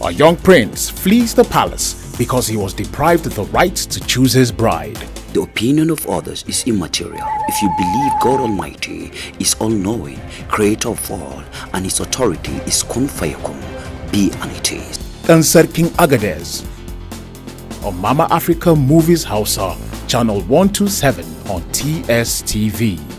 A young prince flees the palace because he was deprived of the right to choose his bride. The opinion of others is immaterial. If you believe God Almighty is all-knowing, creator of all, and his authority is kun fayakun, be and it is. And Sarkin Agadez on Mama Africa Movies Hausa, channel 127 on TSTV.